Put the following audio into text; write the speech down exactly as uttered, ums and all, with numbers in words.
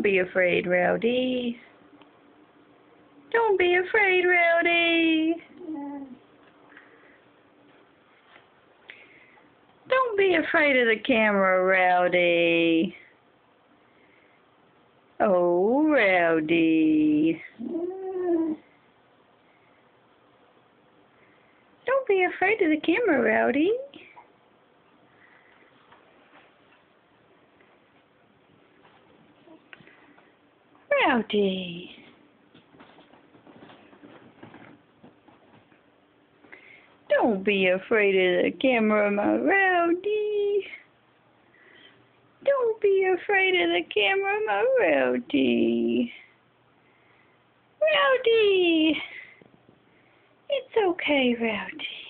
be afraid, Rowdy. Don't be afraid, Rowdy. Don't be afraid of the camera, Rowdy. Oh, Rowdy. Don't be afraid of the camera, Rowdy. Rowdy. Don't be afraid of the camera, my Rowdy. Don't be afraid of the camera, my Rowdy. Rowdy! It's okay, Rowdy.